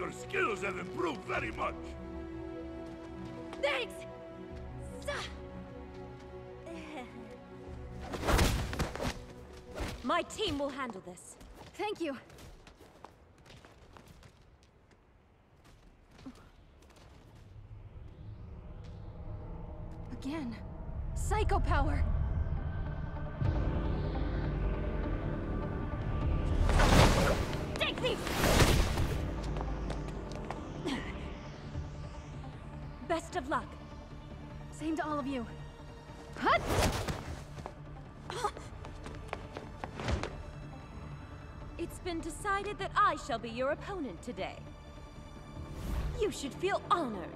Your skills have improved very much. Thanks! My team will handle this. Thank you. Again. Psycho power! Take these! Best of luck. Same to all of you. Hut! It's been decided that I shall be your opponent today. You should feel honored.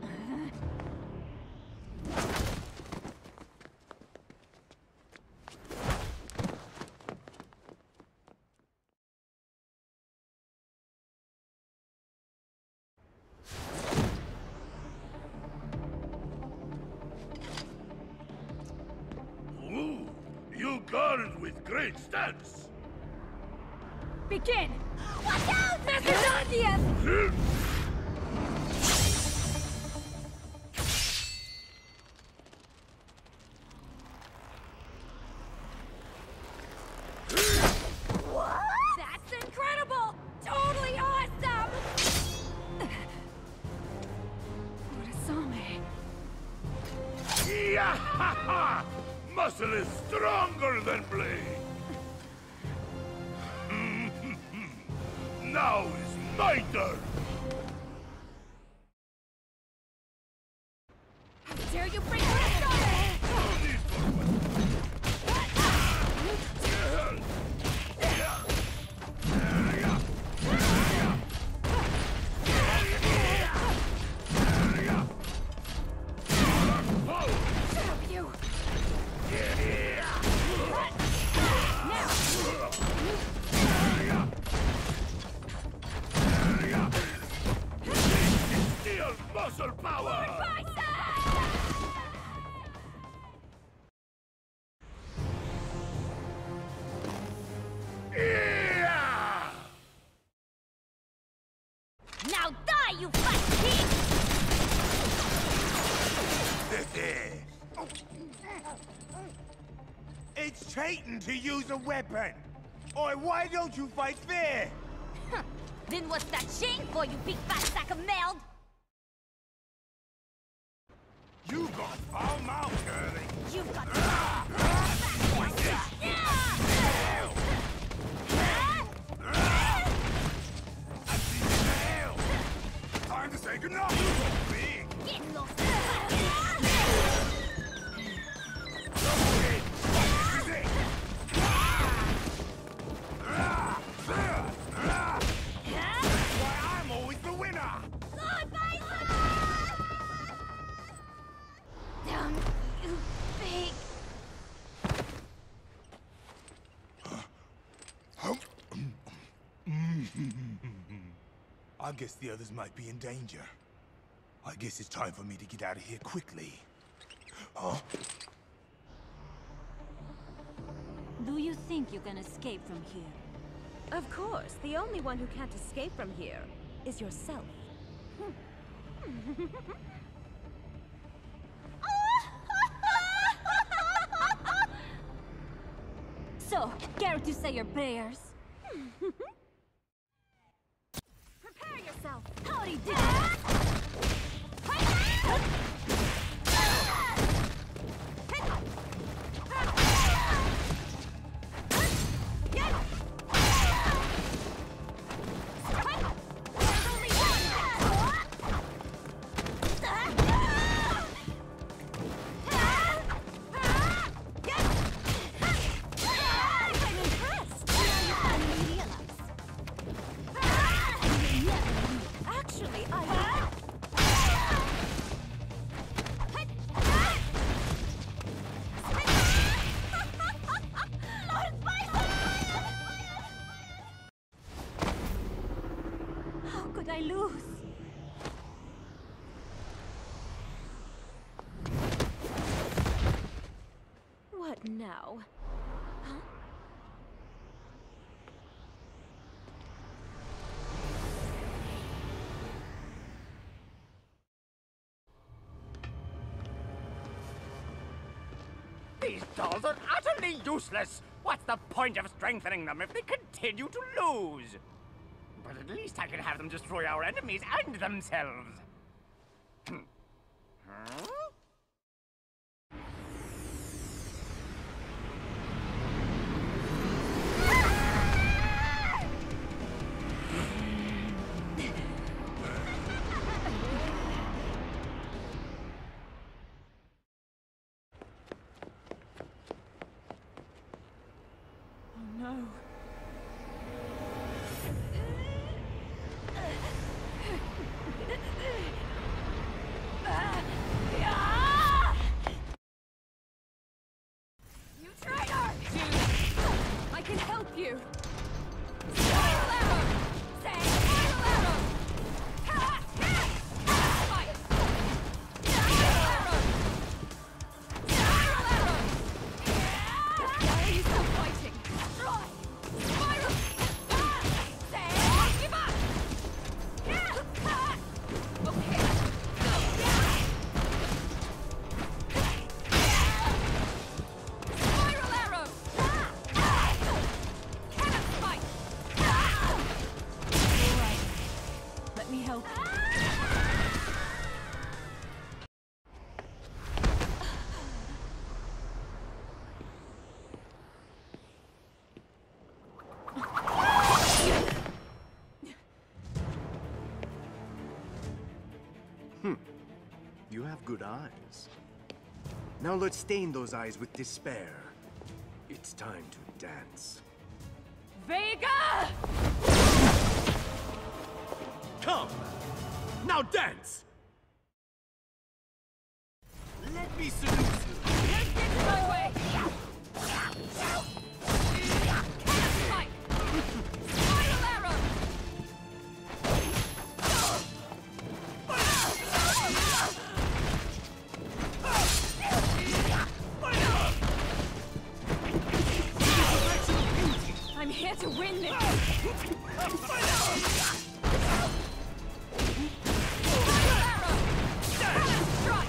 Ooh, you guard with great stats. Begin! Watch out! Messerschmitt! That's incredible! Totally awesome! Urasame. Yeah! Muscle is stronger than blade. Now is my turn. How dare you bring Urasame! No need for Stop you! Steel muscle power! Yeah! Now die, you fat pig! It's cheating to use a weapon! Oi, why don't you fight fair? Then what's that chain for, you big fat sack of meld? You got foul mouth, girlie! You've got Time to say goodnight! Big! Get lost! Why, I'm always the winner! Damn you, big... I guess the others might be in danger. I guess it's time for me to get out of here quickly. Huh? Do you think you can escape from here? Of course. The only one who can't escape from here is yourself. So, care to say your prayers? Prepare yourself! Howdy do! I lose? What now? Huh? dolls are utterly useless. What's the point of strengthening them if they continue to lose? But at least I can have them destroy our enemies and themselves. Huh? No. You traitor! I can help you! Spiral arrow! Say spiral arrow! Ha! Ha! Fight! Spiral arrow! Spiral arrow! Why are you still fighting? Try! Spiral! Say give up! Okay. Spiral arrow! Cannon spike! Alright. Let me help. You have good eyes. Now let's stain those eyes with despair. It's time to dance. Vega! Come! Now dance! Let me seduce you! Don't get in my way! Cannon spike! Spiral arrow! I'm here to win this! Spiral arrow! Cannon strike!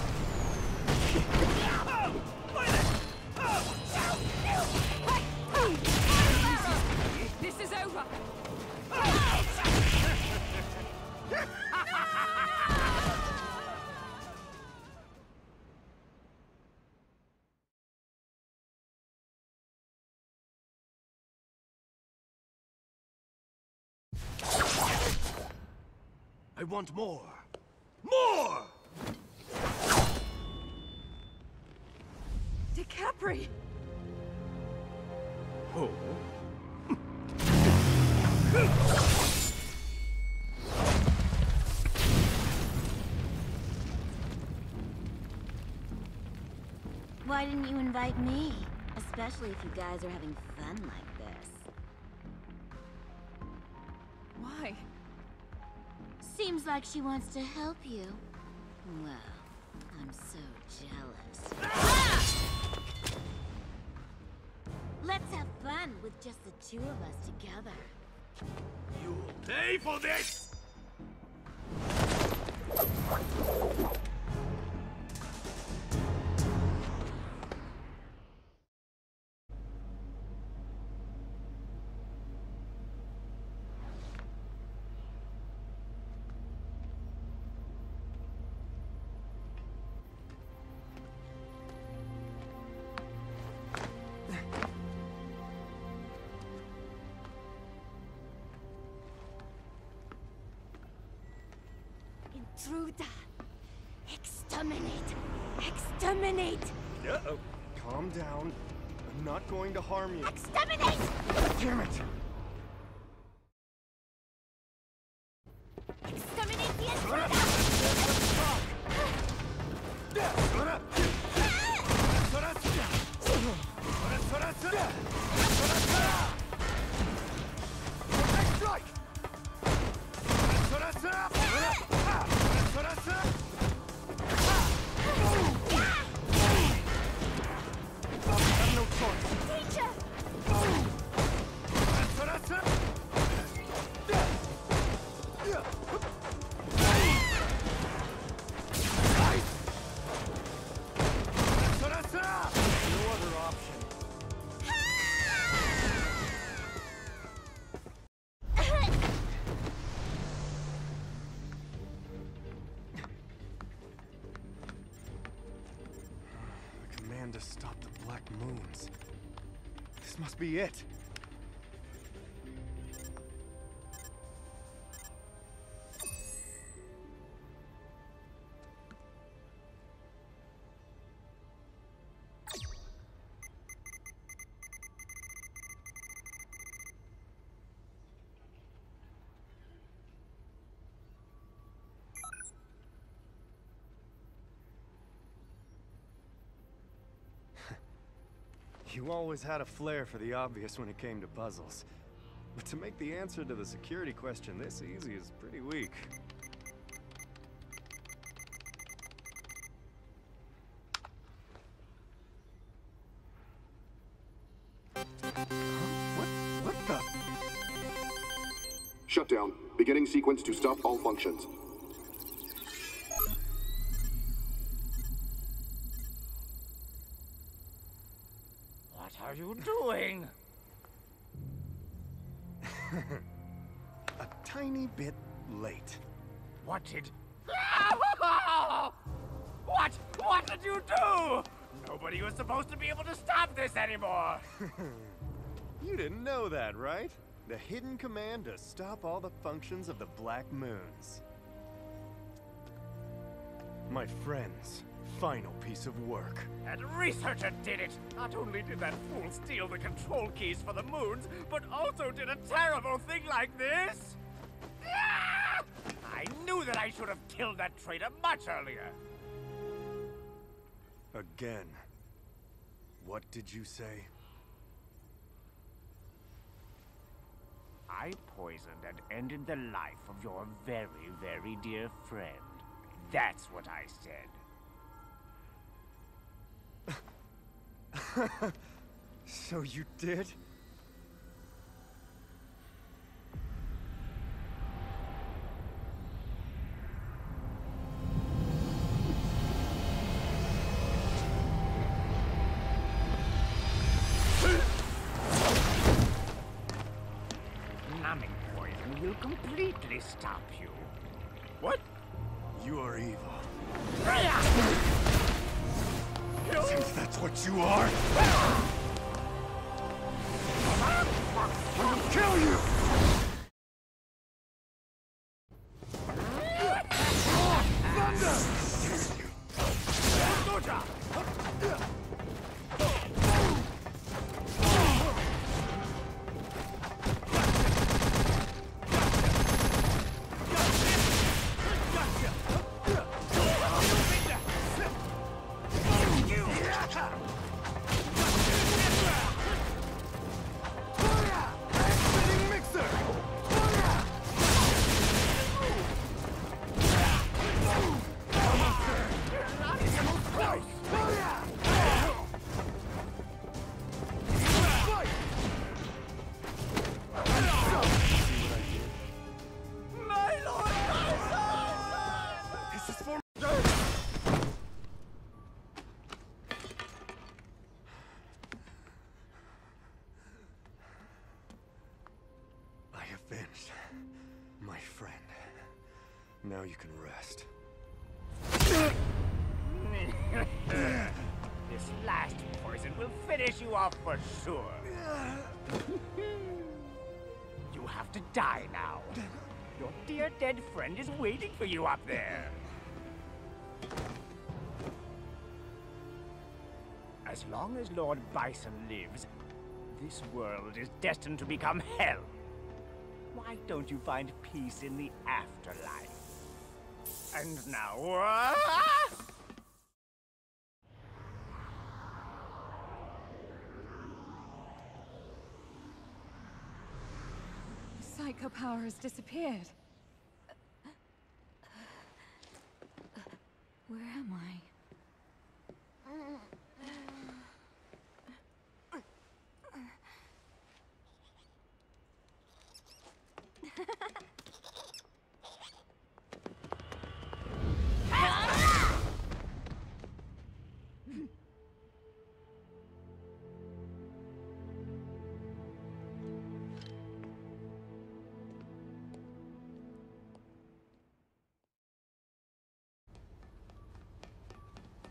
This is over! I want more! More! DiCapri! Oh? Why didn't you invite me? Especially if you guys are having fun like this. Why? Seems like she wants to help you. Well, I'm so jealous. Ah! Let's have fun with just the two of us together. You'll pay for this! Intruder! Exterminate! Exterminate! Uh-oh. Calm down. I'm not going to harm you. Exterminate! Damn it! Exterminate the intruder! I have no choice. Teacher! Moons. This must be it. You always had a flair for the obvious when it came to puzzles. But to make the answer to the security question this easy is pretty weak. What the? Shutdown. Beginning sequence to stop all functions. What are you doing? A tiny bit late. What did... What did you do? Nobody was supposed to be able to stop this anymore. You didn't know that, right? The hidden command to stop all the functions of the Black Moons. My friend's final piece of work. That researcher did it! Not only did that fool steal the control keys for the moons, but also did a terrible thing like this! Ah! I knew that I should have killed that traitor much earlier! Again. What did you say? I poisoned and ended the life of your very, very dear friend. That's what I said. So you did? Numbing poison will completely stop you. What? You are evil. You... Since that's what you are, I will kill you! Finished. My friend. Now you can rest. This last poison will finish you off for sure. You have to die now. Your dear dead friend is waiting for you up there. As long as Lord Bison lives, this world is destined to become hell. Why don't you find peace in the afterlife? And now, Psycho power has disappeared. Where am I?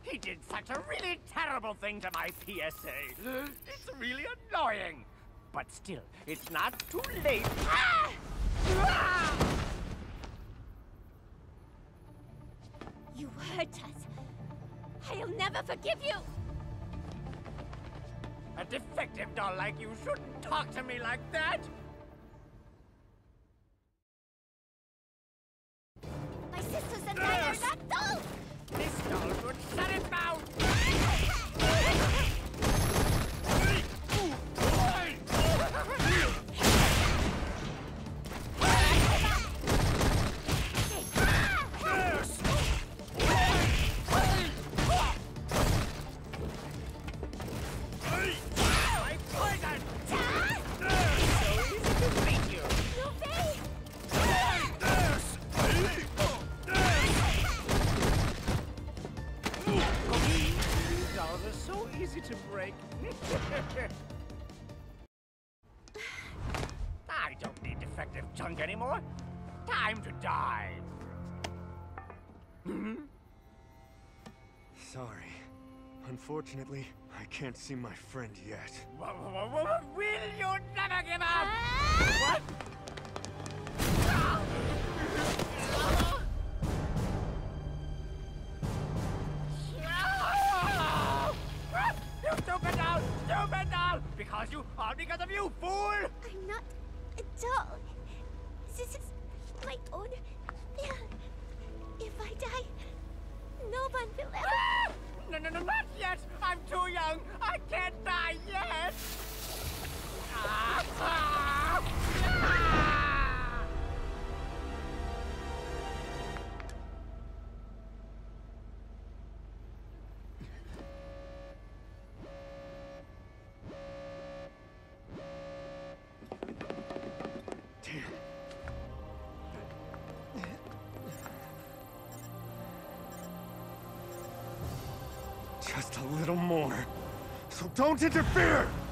He did such a really terrible thing to my PSA. It's really annoying. But still, it's not too late. Ah! Ah! You hurt us. I'll never forgive you! A defective doll like you shouldn't talk to me like that! My sisters and I are not dolls! This doll should shut its mouth! To break. I don't need defective junk anymore. Time to die. Sorry. Unfortunately, I can't see my friend yet. Will you never give up? What? Stupid doll! Stupid doll! Because of you, fool! I'm not a doll. This is my own... If I die, no one will ever... No, not yet! I'm too young! I can't die yet! Just a little more. So don't interfere!